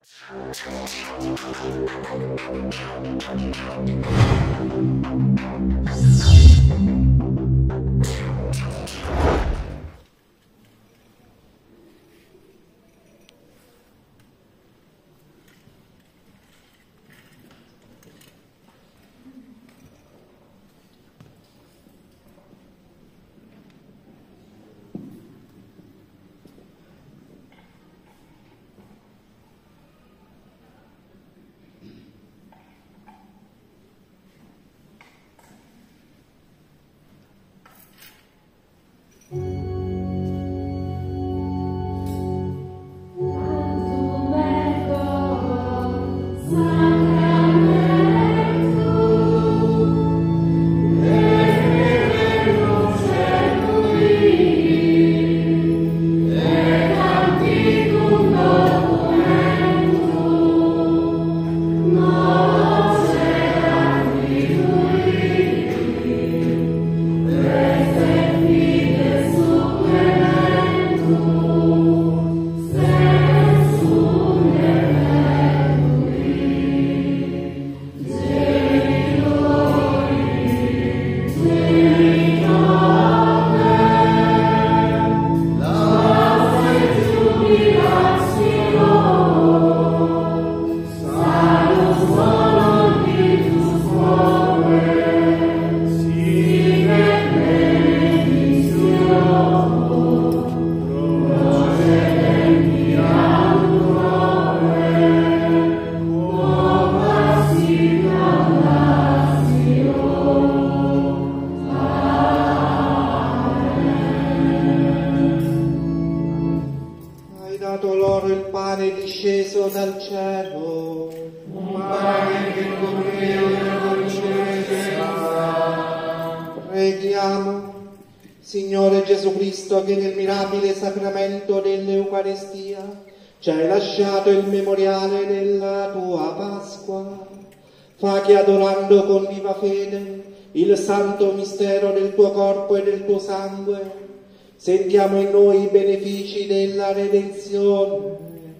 Signore Gesù Cristo, che nel mirabile sacramento dell'Eucaristia ci hai lasciato il memoriale della tua Pasqua, fa che adorando con viva fede il santo mistero del tuo corpo e del tuo sangue, sentiamo in noi i benefici della redenzione.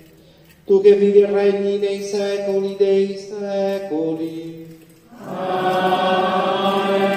Tu che vivi e regni nei secoli dei secoli. Amen.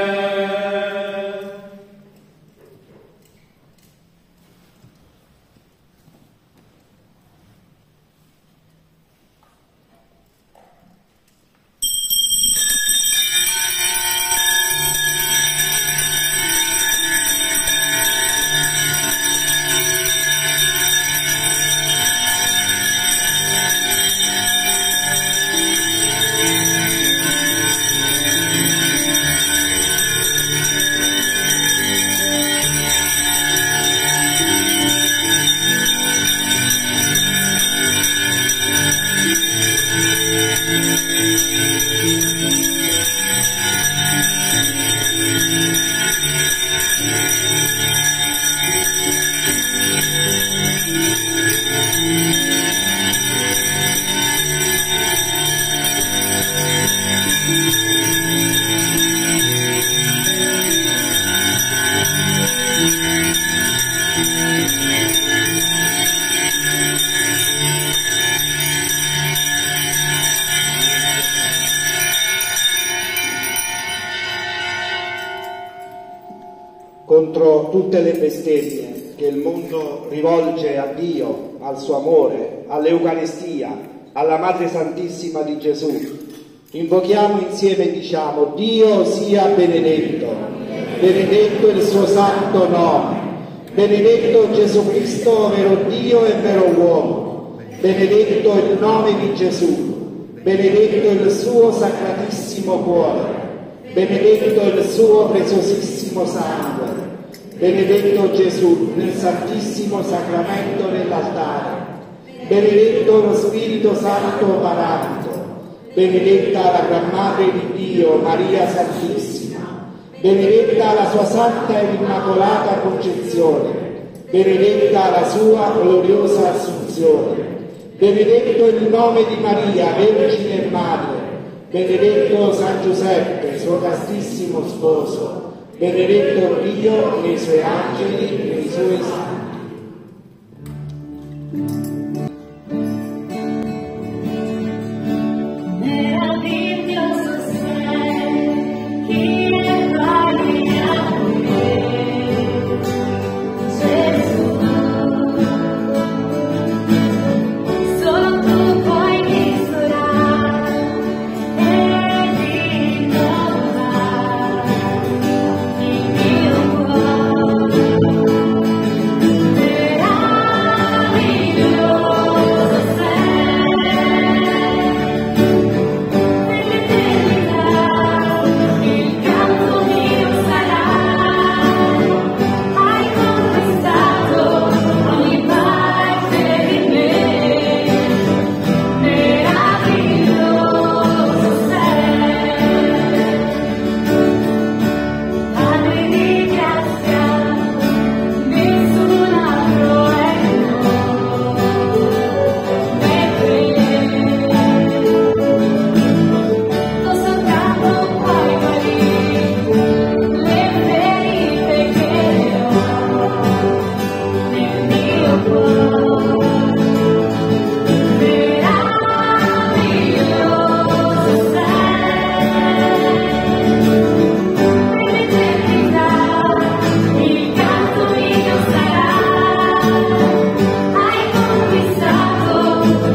Contro tutte le bestemmie che il mondo rivolge a Dio, al suo amore, all'Eucaristia, alla Madre Santissima di Gesù, invochiamo insieme e diciamo: Dio sia benedetto, benedetto il suo santo nome, benedetto Gesù Cristo, vero Dio e vero uomo, benedetto il nome di Gesù, benedetto il suo sacratissimo cuore, benedetto il suo preziosissimo sangue, benedetto Gesù nel santissimo sacramento dell'altare, benedetto lo Spirito Santo paraclito, benedetta la Gran Madre di Dio, Maria Santissima, benedetta la sua santa e immacolata concezione, benedetta la sua gloriosa assunzione, benedetto il nome di Maria, Vergine e Madre, benedetto San Giuseppe, suo castissimo sposo, benedetto Dio nei suoi angeli e nei suoi santi.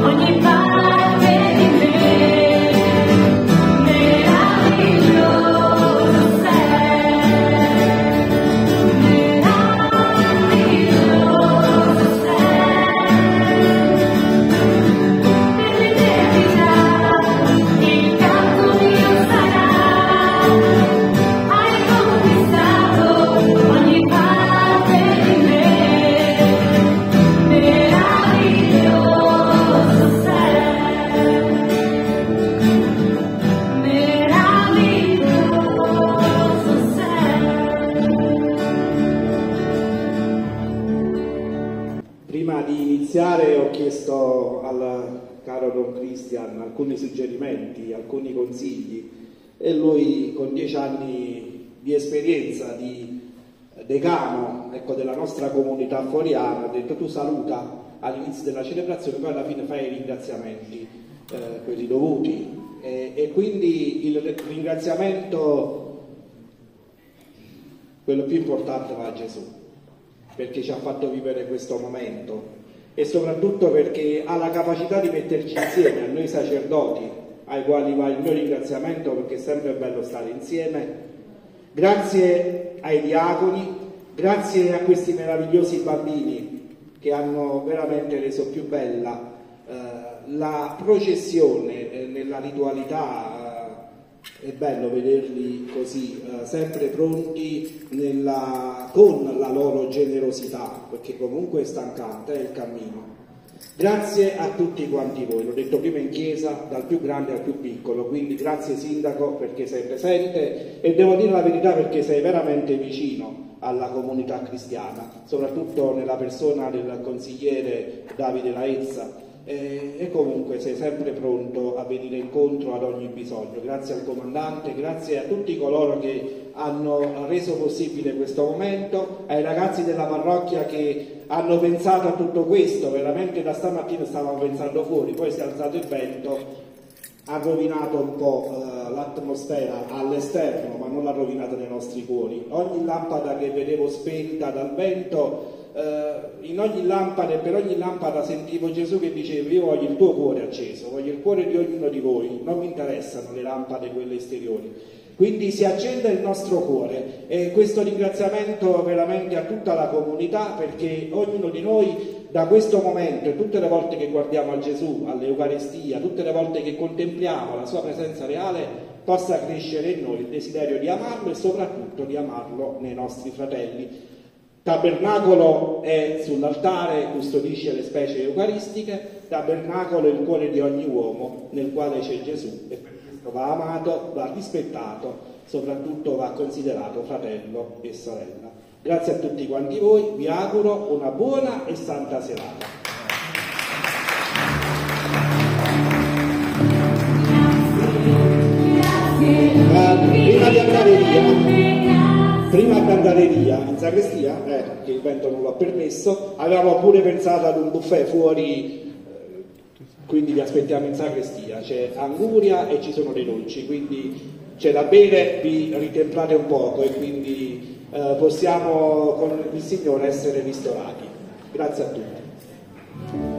ogni parte di me. Meraviglioso Ho chiesto al caro Don Cristian alcuni suggerimenti, alcuni consigli, e lui, con 10 anni di esperienza di decano, ecco, della nostra comunità foriana, ha detto: tu saluta all'inizio della celebrazione, poi alla fine fai i ringraziamenti, quelli dovuti, e quindi il ringraziamento, quello più importante, va a Gesù, perché ci ha fatto vivere questo momento, e soprattutto perché ha la capacità di metterci insieme, a noi sacerdoti, ai quali va il mio ringraziamento, perché è sempre bello stare insieme. Grazie ai diaconi, grazie a questi meravigliosi bambini che hanno veramente reso più bella la processione nella ritualità. È bello vederli così, sempre pronti con la loro generosità, perché comunque è stancante il cammino. Grazie a tutti quanti voi, l'ho detto prima in chiesa, dal più grande al più piccolo, quindi grazie Sindaco perché sei presente, e devo dire la verità perché sei veramente vicino alla comunità cristiana, soprattutto nella persona del consigliere Davide Laezza. E comunque sei sempre pronto a venire incontro ad ogni bisogno. Grazie al comandante, grazie a tutti coloro che hanno reso possibile questo momento, ai ragazzi della parrocchia che hanno pensato a tutto questo. Veramente da stamattina stavamo pensando fuori, poi si è alzato il vento, ha rovinato un po' l'atmosfera all'esterno, ma non l'ha rovinata nei nostri cuori. Ogni lampada che vedevo spenta dal vento, in ogni lampada e per ogni lampada sentivo Gesù che diceva: io voglio il tuo cuore acceso, voglio il cuore di ognuno di voi, non mi interessano le lampade quelle esteriori. Quindi si accenda il nostro cuore, e questo ringraziamento veramente a tutta la comunità, perché ognuno di noi da questo momento, e tutte le volte che guardiamo a Gesù, all'Eucaristia, tutte le volte che contempliamo la sua presenza reale, possa crescere in noi il desiderio di amarlo e soprattutto di amarlo nei nostri fratelli. Tabernacolo è sull'altare, custodisce le specie eucaristiche. Tabernacolo è il cuore di ogni uomo, nel quale c'è Gesù, e per questo va amato, va rispettato, soprattutto va considerato fratello e sorella. Grazie a tutti quanti voi, vi auguro una buona e santa serata. Prima di andare via in sacrestia, che il vento non l'ha permesso, avevamo pure pensato ad un buffet fuori, quindi vi aspettiamo in sacrestia, c'è anguria e ci sono dei dolci, quindi c'è da bere, vi ritemplate un poco e quindi possiamo con il Signore essere ristorati. Grazie a tutti.